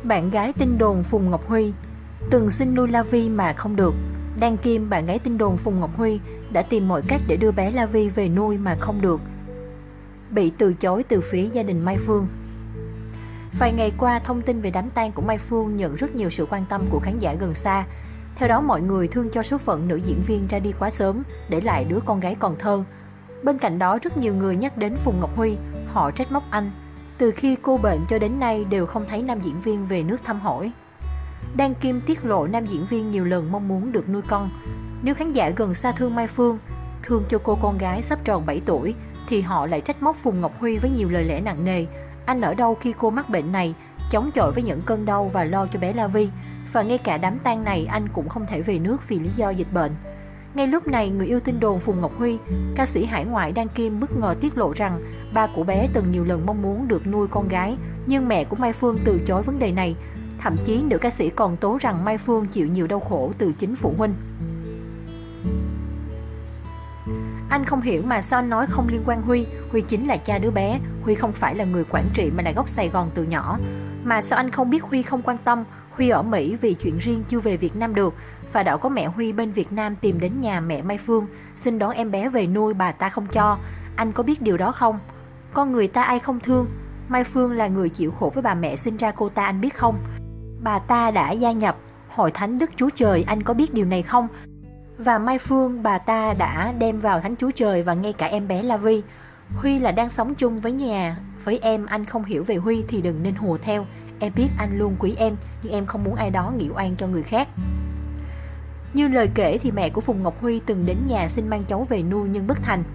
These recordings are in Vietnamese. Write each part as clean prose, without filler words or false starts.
Bạn gái tin đồn Phùng Ngọc Huy từng xin nuôi La Vi mà không được. Đan Kim, bạn gái tin đồn Phùng Ngọc Huy, đã tìm mọi cách để đưa bé La Vi về nuôi mà không được, bị từ chối từ phía gia đình Mai Phương. Vài ngày qua, thông tin về đám tang của Mai Phương nhận rất nhiều sự quan tâm của khán giả gần xa. Theo đó, mọi người thương cho số phận nữ diễn viên ra đi quá sớm, để lại đứa con gái còn thơ. Bên cạnh đó, rất nhiều người nhắc đến Phùng Ngọc Huy, họ trách móc anh. Từ khi cô bệnh cho đến nay đều không thấy nam diễn viên về nước thăm hỏi. Đan Kim tiết lộ nam diễn viên nhiều lần mong muốn được nuôi con. Nếu khán giả gần xa thương Mai Phương, thương cho cô con gái sắp tròn 7 tuổi, thì họ lại trách móc Phùng Ngọc Huy với nhiều lời lẽ nặng nề. Anh ở đâu khi cô mắc bệnh này, chống chọi với những cơn đau và lo cho bé La Vi. Và ngay cả đám tang này anh cũng không thể về nước vì lý do dịch bệnh. Ngay lúc này, người yêu tin đồn Phùng Ngọc Huy, ca sĩ hải ngoại Đan Kim bất ngờ tiết lộ rằng ba của bé từng nhiều lần mong muốn được nuôi con gái, nhưng mẹ của Mai Phương từ chối vấn đề này. Thậm chí nữ ca sĩ còn tố rằng Mai Phương chịu nhiều đau khổ từ chính phụ huynh. Anh không hiểu mà sao anh nói không liên quan Huy chính là cha đứa bé, Huy không phải là người Quảng Trị mà là gốc Sài Gòn từ nhỏ. Mà sao anh không biết Huy không quan tâm, Huy ở Mỹ vì chuyện riêng chưa về Việt Nam được, và đã có mẹ Huy bên Việt Nam tìm đến nhà mẹ Mai Phương, xin đón em bé về nuôi, bà ta không cho. Anh có biết điều đó không? Con người ta ai không thương? Mai Phương là người chịu khổ với bà mẹ sinh ra cô ta, anh biết không? Bà ta đã gia nhập Hội Thánh Đức Chúa Trời, anh có biết điều này không? Và Mai Phương, bà ta đã đem vào Thánh Chúa Trời và ngay cả em bé La Vi. Huy là đang sống chung với nhà với em, anh không hiểu về Huy thì đừng nên hùa theo. Em biết anh luôn quý em, nhưng em không muốn ai đó nghĩ oan cho người khác. Như lời kể thì mẹ của Phùng Ngọc Huy từng đến nhà xin mang cháu về nuôi nhưng bất thành.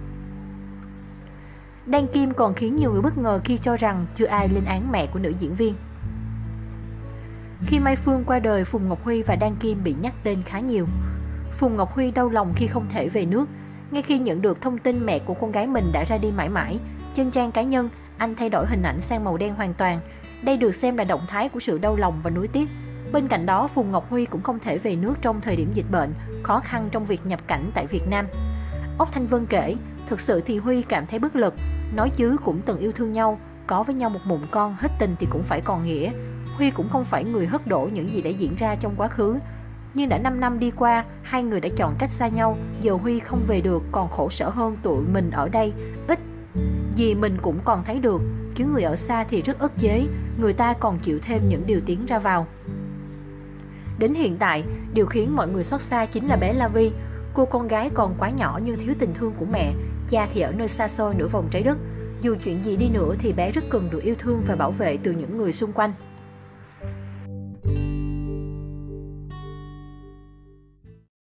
Đan Kim còn khiến nhiều người bất ngờ khi cho rằng chưa ai lên án mẹ của nữ diễn viên. Khi Mai Phương qua đời, Phùng Ngọc Huy và Đan Kim bị nhắc tên khá nhiều. Phùng Ngọc Huy đau lòng khi không thể về nước. Ngay khi nhận được thông tin mẹ của con gái mình đã ra đi mãi mãi, trên trang cá nhân, anh thay đổi hình ảnh sang màu đen hoàn toàn. Đây được xem là động thái của sự đau lòng và nuối tiếc. Bên cạnh đó, Phùng Ngọc Huy cũng không thể về nước trong thời điểm dịch bệnh, khó khăn trong việc nhập cảnh tại Việt Nam. Ốc Thanh Vân kể, thực sự thì Huy cảm thấy bất lực, nói chứ cũng từng yêu thương nhau, có với nhau một mụn con, hết tình thì cũng phải còn nghĩa. Huy cũng không phải người hất đổ những gì đã diễn ra trong quá khứ. Nhưng đã 5 năm đi qua, hai người đã chọn cách xa nhau, giờ Huy không về được còn khổ sở hơn tụi mình ở đây. Ít gì mình cũng còn thấy được, chứ người ở xa thì rất ức chế, người ta còn chịu thêm những điều tiếng ra vào. Đến hiện tại, điều khiến mọi người xót xa chính là bé La Vi. Cô con gái còn quá nhỏ nhưng thiếu tình thương của mẹ, cha thì ở nơi xa xôi nửa vòng trái đất. Dù chuyện gì đi nữa thì bé rất cần được yêu thương và bảo vệ từ những người xung quanh.